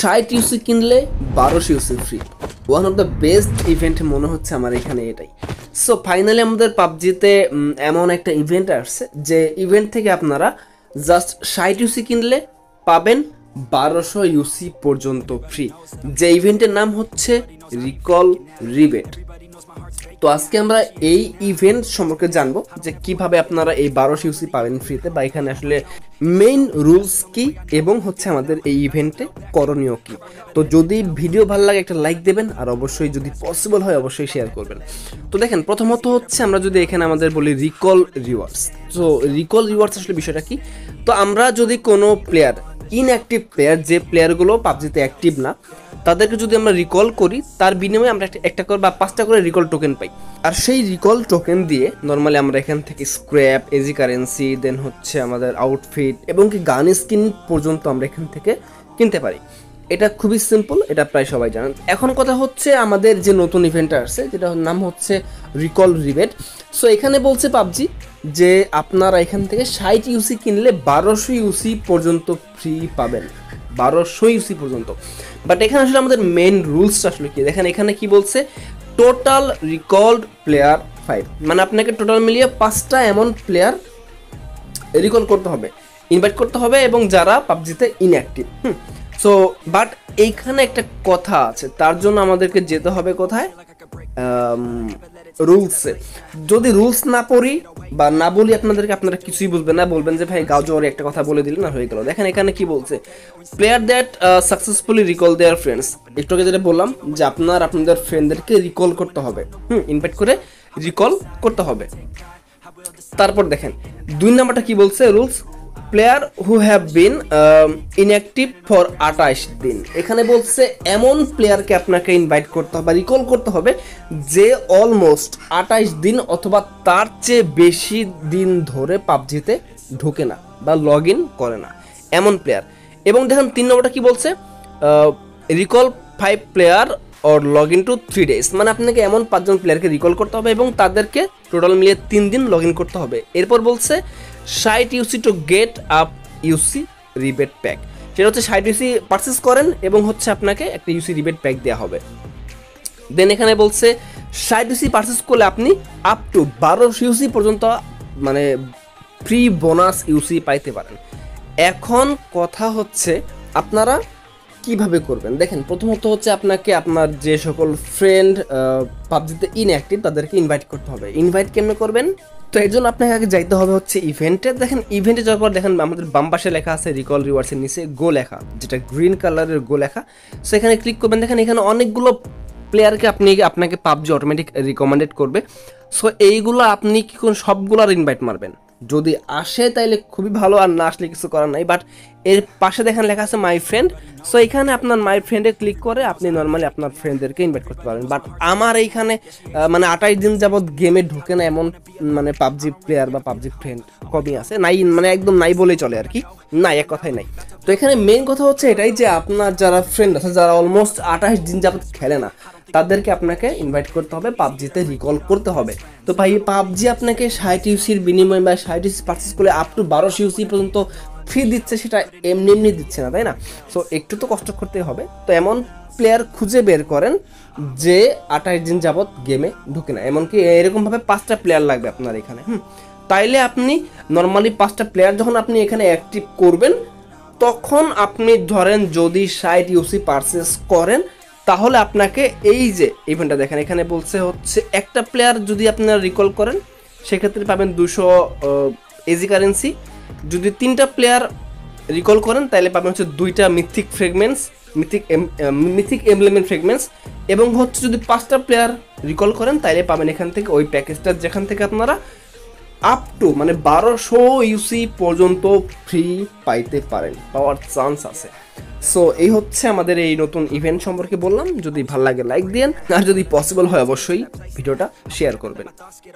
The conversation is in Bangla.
60 ইউসি কিনলে 1200 UC free. One of the best event মনে হচ্ছে আমার এখানে এটাই। সো ফাইনালি আমাদের পাবজিতে এমন একটা ইভেন্ট আসছে যে ইভেন্ট থেকে আপনারা জাস্ট 60 ইউসি কিনলে পাবেন 1200 ইউসি পর্যন্ত ফ্রি, যে ইভেন্টের নাম হচ্ছে রিকল রিবেট। তো আজকে আমরা এই ইভেন্ট সম্পর্কে জানবো যে কিভাবে আপনারা এই 1200 ইউসি পাবেন ফ্রিতে, বা এখানে আসলে মেইন রুলস কি এবং হচ্ছে আমাদের এই ইভেন্টে করণীয় কি। তো যদি ভিডিও ভালো লাগে একটা লাইক দেবেন, আর অবশ্যই যদি পসিবল হয় অবশ্যই শেয়ার করবেন। তো দেখেন, প্রথমত হচ্ছে আমরা যদি এখানে আমাদের বলি রিকল রিওয়ার্ডস। তো রিকল রিওয়ার্ডস আসলে বিষয়টা কি? তো আমরা যদি কোনো প্লেয়ার, ইনঅ্যাক্টিভ প্লেয়ার, যে প্লেয়ারগুলো পাবজিতে অ্যাক্টিভ না, তাদেরকে যদি আমরা রিকল করি, তার বিনিময়ে আমরা একটা করে বা 5টা করে রিকল টোকেন পাই। আর সেই রিকল টোকেন দিয়ে নর্মালি আমরা এখান থেকে স্ক্র্যাপ, এজি কারেন্সি, দেন হচ্ছে আমাদের আউটফিট এবং কি গান স্কিন পর্যন্ত আমরা এখান থেকে কিনতে পারি। এটা খুবই সিম্পল, এটা প্রায় সবাই জানেন। এখন কথা হচ্ছে আমাদের যে নতুন ইভেন্টটা আসছে, যেটার নাম হচ্ছে রিকল রিবেট। সো এখানে বলছে পাবজি যে আপনারা এখান থেকে 60 ইউসি কিনলে 1200 ইউসি পর্যন্ত ফ্রি পাবেন, 1200 ইউসি পর্যন্ত। বাট এখানে আসলে আমাদের মেইন রুলসটা আসলে কি দেখেন, এখানে কি বলছে, টোটাল রিকল্ড প্লেয়ার 5, মানে আপনাকে টোটাল মিলিয়ে 5টা এমন প্লেয়ার রিকল করতে হবে, ইনভাইট করতে হবে, এবং যারা পাবজিতে ইনঅ্যাক্টিভ। সো বাট এইখানে একটা কথা আছে, তার জন্য আমাদেরকে যেতে হবে কোথায়, রুলসে। যদি রুলস না পড়ি বা না বলি আপনাদেরকে, আপনারা কিছুই বুঝবেন না, বলবেন যে ভাই গাউজোরে একটা কথা বলে দিলেন না, হয়ে গেল। দেখেন এখানে কি বলছে, player that successfully recall their friends. একটু আগে যেটা বললাম যে আপনাদের ফ্রেন্ডদেরকে রিকল করতে হবে, ইনভাইট করে রিকল করতে হবে। তারপর দেখেন 2 নাম্বারটা কি বলছে, rules, player who have been inactive for 28 দিন। এখানে বলছে এমন প্লেয়ারকে আপনাকে ইনভাইট করতে হবে, রিকল করতে হবে, যে অলমোস্ট 28 দিন অথবা তার চেয়ে বেশি দিন ধরে পাবজিতে ঢোকে না বা লগ ইন করে না, এমন প্লেয়ার। এবং দেখেন 3 নম্বরটা কি বলছে, recall 5 player or log in to 3 days. মানে আপনাকে এমন 5 জন প্লেয়ারকে রিকল করতে হবে এবং তাদেরকে টোটাল মিলিয়ে 3 দিন লগ ইন করতে হবে। এরপর বলছে 60 UC to get up UC rebate pack. সেটা হচ্ছে 60 ইউসি পারচেস করেন এবং হচ্ছে আপনাকে একটা ইউসি রিবেট প্যাক দেওয়া হবে। দেন এখানে বলছে 60 ইউসি পারচেস করলে আপনি আপ টু 1200 ইউসি পর্যন্ত মানে ফ্রি বোনাস ইউসি পাইতে পারেন। এখন কথা হচ্ছে আপনারা কিভাবে করবেন। দেখেন, প্রথমত হচ্ছে আপনাকে আপনার যে সকল ফ্রেন্ড পাবজিতে ইনঅ্যাক্টিভ তাদেরকে ইনভাইট করতে হবে। ইনভাইট কেমনে করবেন? তো এর জন্য আপনাকে আগে যাইতে হবে হচ্ছে ইভেন্টে। দেখেন ইভেন্টে যাওয়ার পর দেখেন আমাদের বাম পাশে লেখা আছে রিকল রিওয়ার্ডসের নিচে গো লেখা, যেটা গ্রিন কালারের গো লেখা। সো এখানে ক্লিক করবেন। দেখেন এখানে অনেকগুলো প্লেয়ারকে আপনাকে পাবজি অটোমেটিক রিকমেন্ডেড করবে। সো এইগুলো আপনি কি করুন, সবগুলোর ইনভাইট মারবেন। যদি আসে তাইলে খুবই ভালো, আর না আসলে কিছু করার নাই। বাট এর পাশে দেখেন লেখা আছে মাই ফ্রেন্ড। সো এখানে আপনার মাই ফ্রেন্ডে ক্লিক করে আপনি নর্মালি আপনার ফ্রেন্ডদেরকে ইনভাইট করতে পারবেন। বাট আমার এইখানে মানে 28 দিন যাবৎ গেমে ঢুকে না এমন মানে পাবজি প্লেয়ার বা পাবজি ফ্রেন্ড কমই আছে, নাই, মানে একদম নাই বলেই চলে আর কি, নাই, এক কথাই নাই। তো এখানে মেইন কথা হচ্ছে এটাই যে আপনার যারা ফ্রেন্ড আছে, যারা অলমোস্ট 28 দিন যাবৎ খেলে না, তাদেরকে আপনাকে ইনভাইট করতে হবে, পাবজিতে রিকল করতে হবে। তো ভাই পাবজি আপনাকে 60 ইউসির বিনিময়ে বা 60 ইউসি পারচেস করলে আপ টু 1200 ইউসি পর্যন্ত ফ্রি দিচ্ছে, সেটা এমনি দিচ্ছে না, তাই না? সো একটু তো কষ্ট করতে হবে। তো এমন প্লেয়ার খুঁজে বের করেন যে 28 দিন যাবৎ গেমে ঢুকে না, এমনকি এরকমভাবে 5টা প্লেয়ার লাগবে আপনার এখানে। তাইলে আপনি নর্মালি 5টা প্লেয়ার যখন আপনি এখানে অ্যাক্টিভ করবেন, তখন আপনি ধরেন যদি 60 ইউসি পারচেস করেন, তাহলে আপনাকে এই যে ইভেন্টটা দেখেন, এখানে বলছে হচ্ছে একটা প্লেয়ার যদি আপনারা রিকল করেন সেক্ষেত্রে পাবেন 200 এজি কারেন্সি। যদি 3টা প্লেয়ার রিকল করেন তাহলে পাবেন হচ্ছে 2টা মিথিক ফ্রেগমেন্টস, মিথিক এমব্লেমেন্ট ফ্রেগমেন্টস। এবং হচ্ছে যদি 5টা প্লেয়ার রিকল করেন তাহলে পাবেন এখান থেকে ওই প্যাকেজটা, যেখান থেকে আপনারা আপ টু মানে 1200 ইউসি পর্যন্ত ফ্রি পাইতে পারেন, পাওয়ার চান্স আছে। সো এই হচ্ছে আমাদের এই নতুন ইভেন্ট সম্পর্কে বললাম। যদি ভালো লাগে লাইক দিন, আর যদি পসিবল হয় অবশ্যই ভিডিওটা শেয়ার করবেন।